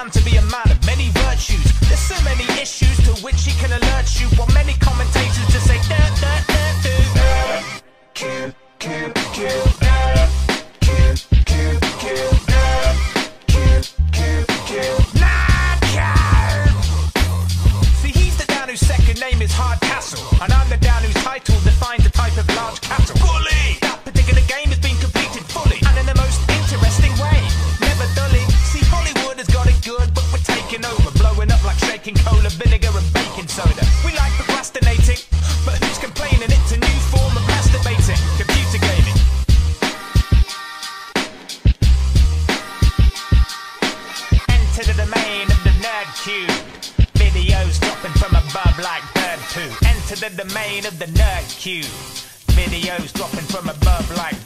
found to be a man of many virtues. There's so many issues to which he can alert you, while many commentators just say dirt, dirt, dirt, dirt. Q, Q, Q, Q, Q, Q, Q, Q, Q. See, he's the down whose second name is Hardcastle, and I'm the down whose title defines the type of large cattle. Bully! That particular game has been completed fully, and in the most interesting way. Never dully. See, Hollywood has got it good, but we're taking over, blowing up like shaking cola, vinegar and baking soda. We like procrastinating, but who's complaining? It's a new form of masturbating. Computer gaming. Enter the domain of the nerd cube. Videos dropping from above like bird poo. Enter the domain of the nerd cube. Videos dropping from above like